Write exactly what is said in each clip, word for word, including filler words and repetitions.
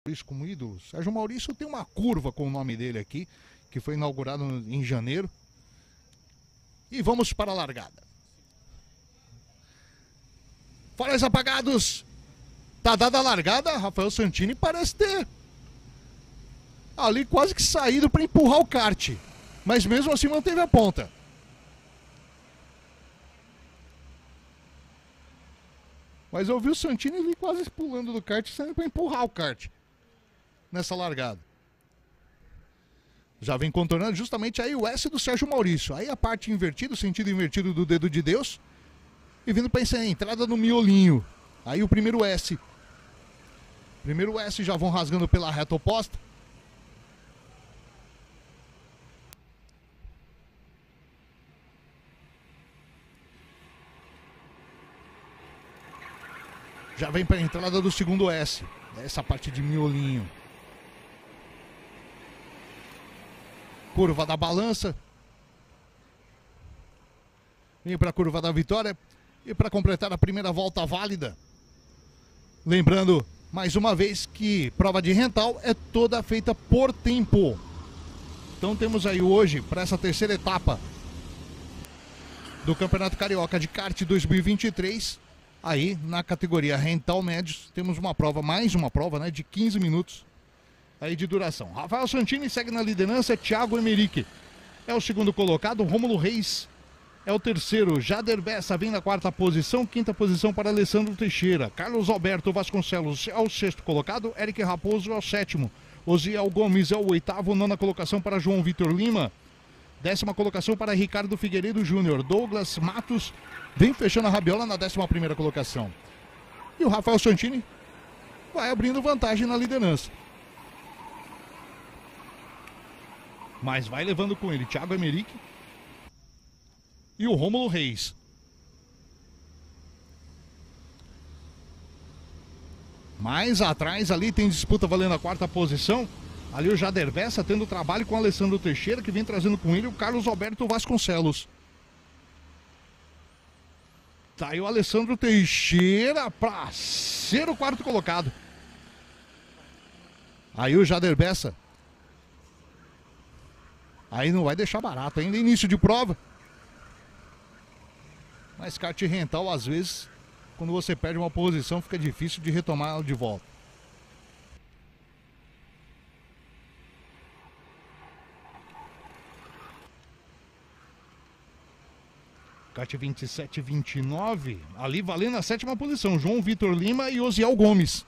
Maurício como ídolo. Sérgio Maurício tem uma curva com o nome dele aqui, que foi inaugurado em janeiro. E vamos para a largada. Faróis apagados. Tá dada a largada, Rafael Santini parece ter ali quase que saído para empurrar o kart. Mas mesmo assim manteve a ponta. Mas eu vi o Santini ali quase pulando do kart, saindo para empurrar o kart nessa largada. Já vem contornando justamente aí o S do Sérgio Maurício. Aí a parte invertida, o sentido invertido do dedo de Deus. E vindo para essa entrada no miolinho. Aí o primeiro S. Primeiro S já vão rasgando pela reta oposta. Já vem para a entrada do segundo S. Essa parte de miolinho. Curva da balança. Vem para a curva da vitória. E para completar a primeira volta válida. Lembrando, mais uma vez, que prova de rental é toda feita por tempo. Então temos aí hoje, para essa terceira etapa do Campeonato Carioca de Kart dois mil e vinte e três, aí na categoria rental médios, temos uma prova, mais uma prova, né, de quinze minutos aí de duração. Rafael Santini segue na liderança, Thiago Emerick é o segundo colocado, Rômulo Reis é o terceiro, Jader Bessa vem na quarta posição, quinta posição para Alessandro Teixeira, Carlos Alberto Vasconcelos é o sexto colocado, Eric Raposo é o sétimo, Osiel Gomes é o oitavo, nona colocação para João Vitor Lima, décima colocação para Ricardo Figueiredo Júnior, Douglas Matos vem fechando a rabiola na décima primeira colocação. E o Rafael Santini vai abrindo vantagem na liderança. Mas vai levando com ele Thiago Emerick e o Rômulo Reis. Mais atrás ali tem disputa valendo a quarta posição. Ali o Jader Bessa tendo trabalho com o Alessandro Teixeira, que vem trazendo com ele o Carlos Alberto Vasconcelos. Tá aí o Alessandro Teixeira para ser o quarto colocado. Aí o Jader Bessa. Aí não vai deixar barato, ainda início de prova. Mas kart rental, às vezes, quando você perde uma posição, fica difícil de retomar ela de volta. Kart vinte e sete vinte e nove, ali valendo a sétima posição, João Vitor Lima e Osiel Gomes.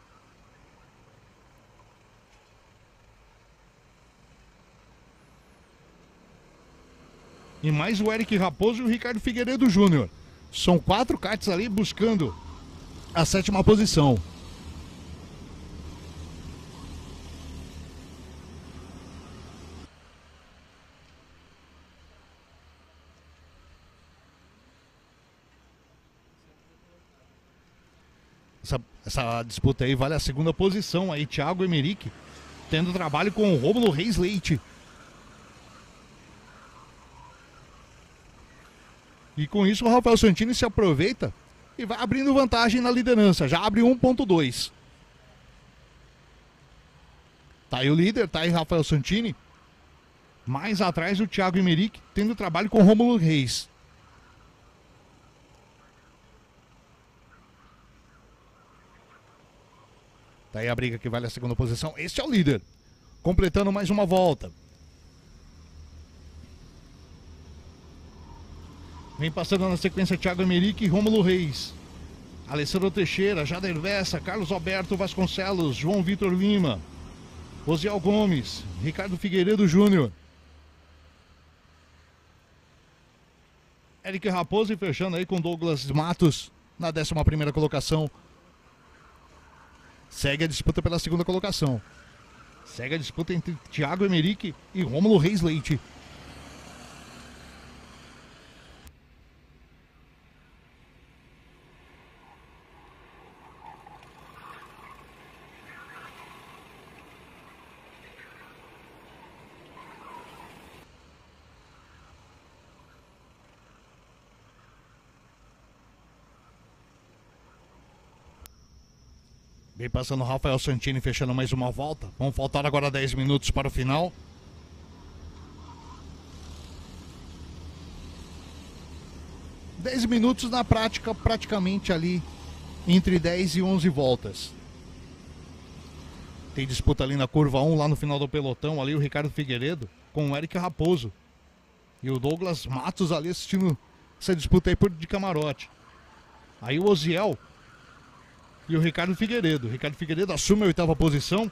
E mais o Eric Raposo e o Ricardo Figueiredo Júnior. São quatro karts ali buscando a sétima posição. Essa, essa disputa aí vale a segunda posição aí, Thiago Emerick tendo trabalho com o Rômulo Reis Leite. E com isso o Rafael Santini se aproveita e vai abrindo vantagem na liderança. Já abre um ponto dois. Tá aí o líder, tá aí Rafael Santini. Mais atrás o Thiago Emerick tendo trabalho com o Rômulo Reis. Tá aí a briga que vale a segunda posição. Este é o líder. Completando mais uma volta. Vem passando na sequência Thiago Emerick e Rômulo Reis. Alessandro Teixeira, Jader Bessa, Carlos Alberto Vasconcelos, João Vitor Lima, Osiel Gomes, Ricardo Figueiredo Júnior. Eric Raposo fechando aí com Douglas Matos na décima primeira colocação. Segue a disputa pela segunda colocação. Segue a disputa entre Thiago Emerick e Rômulo Reis Leite. Vem passando o Rafael Santini, fechando mais uma volta. Vão faltar agora dez minutos para o final. dez minutos na prática, praticamente ali entre dez e onze voltas. Tem disputa ali na curva um, lá no final do pelotão, ali o Ricardo Figueiredo com o Eric Raposo. E o Douglas Matos ali assistindo essa disputa aí por de camarote. Aí o Oziel e o Ricardo Figueiredo. O Ricardo Figueiredo assume a oitava posição.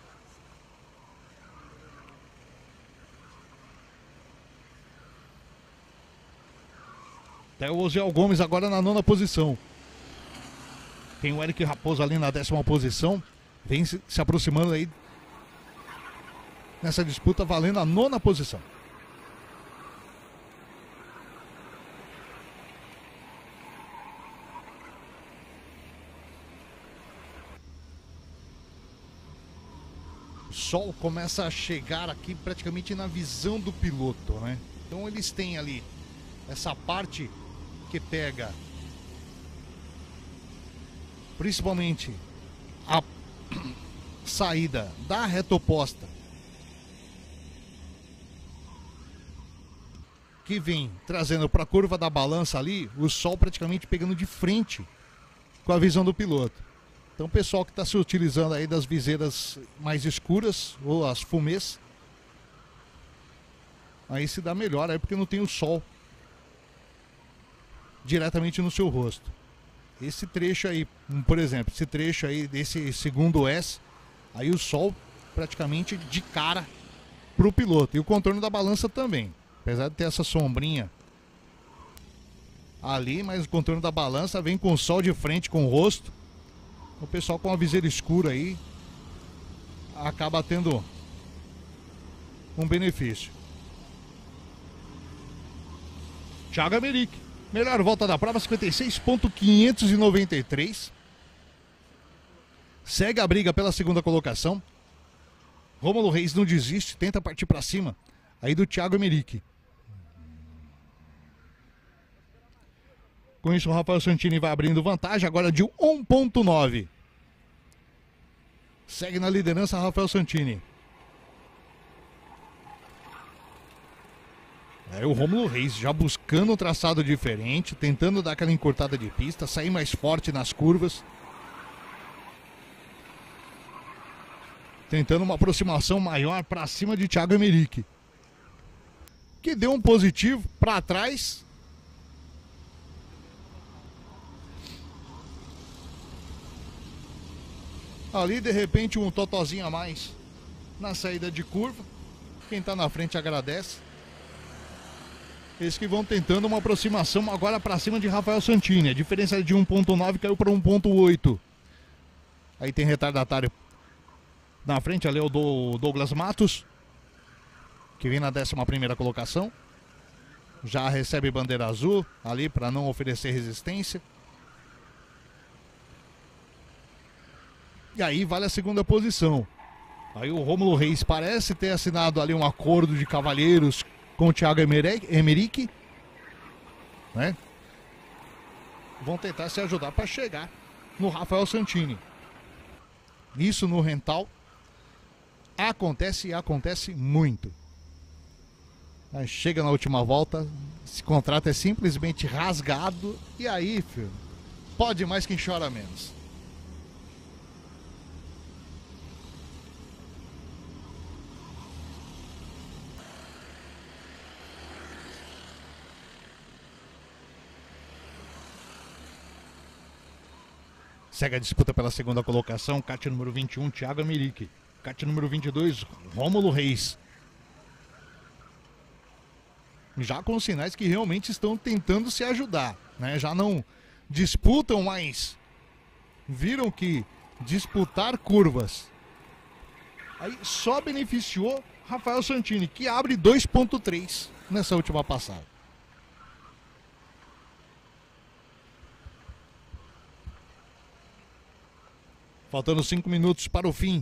Até o Oziel Gomes agora na nona posição. Tem o Eric Raposo ali na décima posição. Vem se, se aproximando aí nessa disputa, valendo a nona posição. O sol começa a chegar aqui praticamente na visão do piloto, né? Então eles têm ali essa parte que pega principalmente a saída da reta oposta, que vem trazendo para a curva da balança ali, o sol praticamente pegando de frente com a visão do piloto. Então o pessoal que está se utilizando aí das viseiras mais escuras ou as fumês, aí se dá melhor aí porque não tem o sol diretamente no seu rosto. Esse trecho aí, por exemplo, esse trecho aí desse segundo S, aí o sol praticamente de cara pro piloto. E o contorno da balança também. Apesar de ter essa sombrinha ali, mas o contorno da balança vem com o sol de frente com o rosto. O pessoal com a viseira escura aí acaba tendo um benefício. Thiago Emerick, melhor volta da prova, cinquenta e seis ponto quinhentos e noventa e três. Segue a briga pela segunda colocação. Rômulo Reis não desiste, tenta partir para cima aí do Thiago Emerick. Com isso o Rafael Santini vai abrindo vantagem agora de um ponto nove. Segue na liderança Rafael Santini. É o Rômulo Reis já buscando um traçado diferente, tentando dar aquela encurtada de pista, sair mais forte nas curvas. Tentando uma aproximação maior para cima de Thiago Emerick, que deu um positivo para trás. Ali de repente um totozinho a mais na saída de curva. Quem está na frente agradece. Eles que vão tentando uma aproximação agora para cima de Rafael Santini. A diferença de um ponto nove caiu para um ponto oito. Aí tem retardatário na frente, ali é o do Douglas Matos, que vem na décima primeira colocação. Já recebe bandeira azul ali para não oferecer resistência. E aí vale a segunda posição. Aí o Rômulo Reis parece ter assinado ali um acordo de cavalheiros com o Thiago Emerick, né? Vão tentar se ajudar para chegar no Rafael Santini. Isso no rental acontece e acontece muito. Aí chega na última volta, esse contrato é simplesmente rasgado. E aí, filho, pode mais quem chora menos. Segue a disputa pela segunda colocação, kart número vinte e um, Thiago Emerick. Kart número vinte e dois, Rômulo Reis. Já com sinais que realmente estão tentando se ajudar, né? Já não disputam mais. Viram que disputar curvas aí só beneficiou Rafael Santini, que abre dois ponto três nessa última passada. Faltando cinco minutos para o fim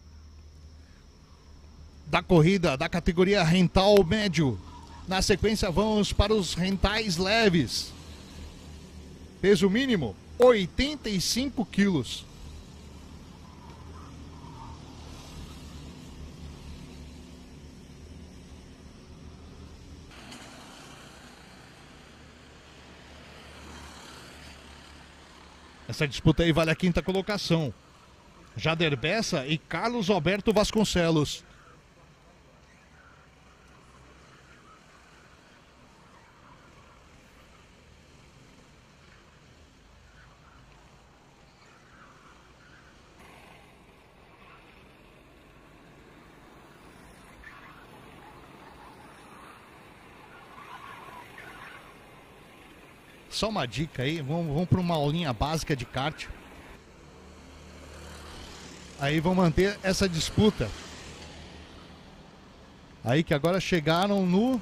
da corrida da categoria rental médio. Na sequência vamos para os rentais leves. Peso mínimo, oitenta e cinco quilos. Essa disputa aí vale a quinta colocação. Jader Bessa e Carlos Alberto Vasconcelos. Só uma dica aí, vamos, vamos para uma aulinha básica de kart. Aí vão manter essa disputa. Aí que agora chegaram no...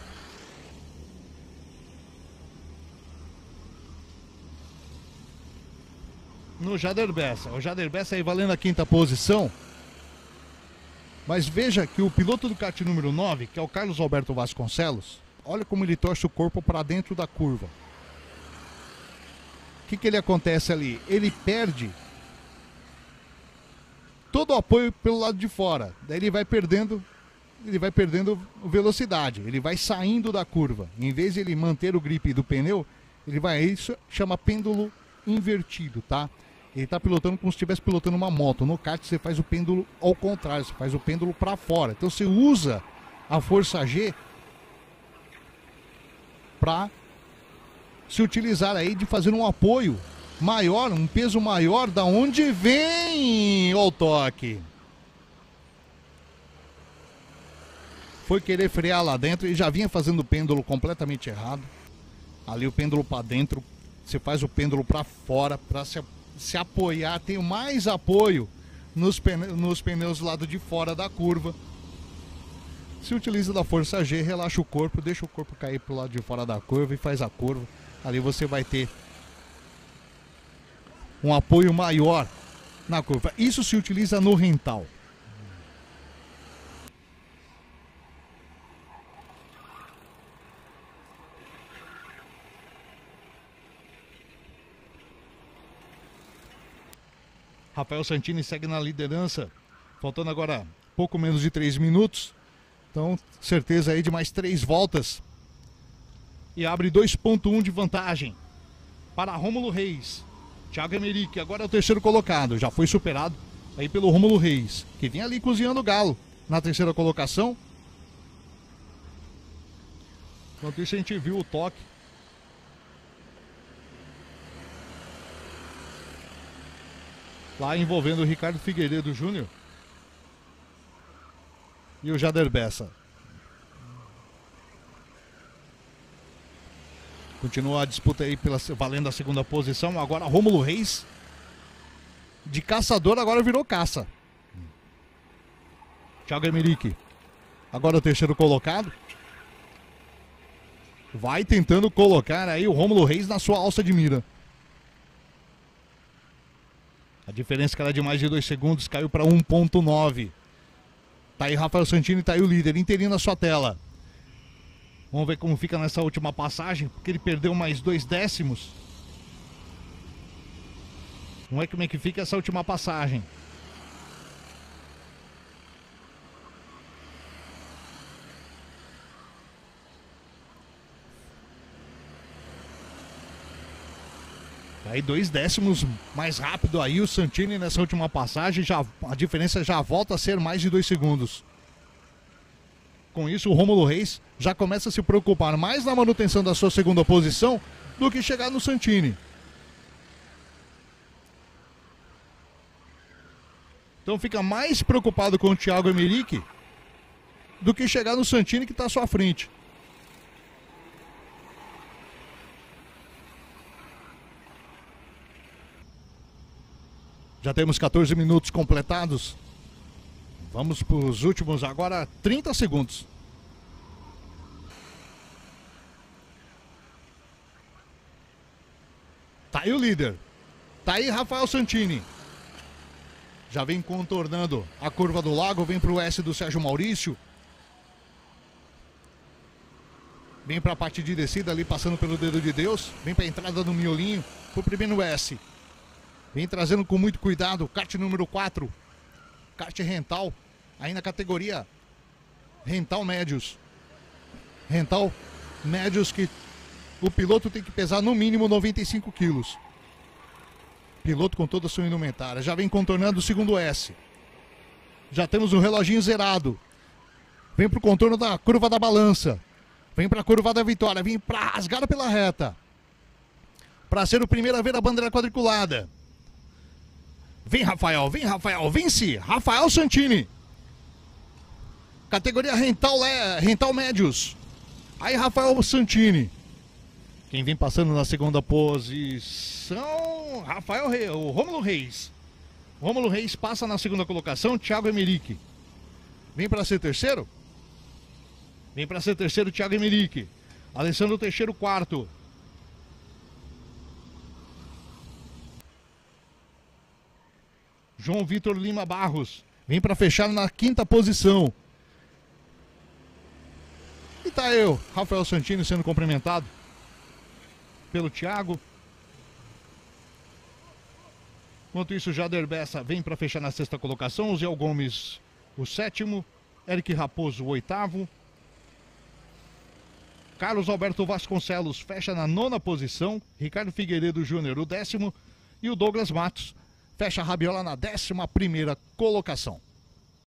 No Jader Bessa. O Jader Bessa aí valendo a quinta posição. Mas veja que o piloto do kart número nove, que é o Carlos Alberto Vasconcelos, olha como ele torce o corpo para dentro da curva. O que, que ele acontece ali? Ele perde todo o apoio pelo lado de fora. Daí ele vai perdendo, ele vai perdendo velocidade. Ele vai saindo da curva. Em vez de ele manter o grip do pneu, ele vai, isso chama pêndulo invertido, tá? Ele está pilotando como se estivesse pilotando uma moto. No kart você faz o pêndulo ao contrário, você faz o pêndulo para fora. Então você usa a força G para se utilizar aí de fazer um apoio maior, um peso maior, da onde vem o toque. Foi querer frear lá dentro e já vinha fazendo o pêndulo completamente errado. Ali o pêndulo para dentro, você faz o pêndulo para fora para se, se apoiar, tem mais apoio nos, pne, nos pneus do lado de fora da curva. Se utiliza da força G, relaxa o corpo, deixa o corpo cair para o lado de fora da curva e faz a curva. Ali você vai ter um apoio maior na curva. Isso se utiliza no rental. Rafael Santini segue na liderança, faltando agora pouco menos de três minutos. Então, certeza aí de mais três voltas. E abre dois ponto um de vantagem para Rômulo Reis. Thiago Emerick agora é o terceiro colocado. Já foi superado aí pelo Rômulo Reis, que vinha ali cozinhando o galo na terceira colocação. Enquanto isso a gente viu o toque lá envolvendo o Ricardo Figueiredo Júnior e o Jader Bessa. Continua a disputa aí pela, valendo a segunda posição. Agora Rômulo Reis, de caçador, agora virou caça. Thiago Emerick, agora o terceiro colocado. Vai tentando colocar aí o Rômulo Reis na sua alça de mira. A diferença que era de mais de dois segundos caiu para um ponto nove. Tá aí Rafael Santini, tá aí o líder, inteirinho na sua tela. Vamos ver como fica nessa última passagem, porque ele perdeu mais dois décimos. Vamos ver como é que fica essa última passagem. Aí dois décimos mais rápido aí o Santini nessa última passagem, já, a diferença já volta a ser mais de dois segundos. Com isso, o Rômulo Reis já começa a se preocupar mais na manutenção da sua segunda posição do que chegar no Santini. Então fica mais preocupado com o Thiago Emerick do que chegar no Santini, que está à sua frente. Já temos quatorze minutos completados. Vamos para os últimos agora trinta segundos. Tá aí o líder. Tá aí Rafael Santini. Já vem contornando a curva do lago. Vem para o S do Sérgio Maurício. Vem para a parte de descida ali, passando pelo dedo de Deus. Vem para a entrada do miolinho. Pro primeiro S. Vem trazendo com muito cuidado. Kart número quatro. Kart rental. Aí na categoria rental médios. Rental médios que o piloto tem que pesar no mínimo noventa e cinco quilos. Piloto com toda a sua indumentária. Já vem contornando o segundo S. Já temos o reloginho zerado. Vem pro contorno da curva da balança. Vem pra curva da vitória. Vem pra rasgada pela reta. Pra ser o primeiro a ver a bandeira quadriculada. Vem, Rafael. Vem, Rafael. Vence. Rafael Santini. Categoria Rental, Rental Médios. Aí, Rafael Santini. Quem vem passando na segunda posição, Rafael Reis, o Rômulo Reis. Rômulo Reis passa na segunda colocação, Thiago Emerick. Vem para ser terceiro? Vem para ser terceiro, Thiago Emerick. Alessandro Teixeira, quarto. João Vitor Lima Barros. Vem para fechar na quinta posição. E tá eu, Rafael Santini, sendo cumprimentado pelo Thiago. Enquanto isso, Jader Bessa vem para fechar na sexta colocação. Zé Gomes, o sétimo. Eric Raposo, o oitavo. Carlos Alberto Vasconcelos fecha na nona posição. Ricardo Figueiredo Júnior, o décimo. E o Douglas Matos fecha a rabiola na décima primeira colocação.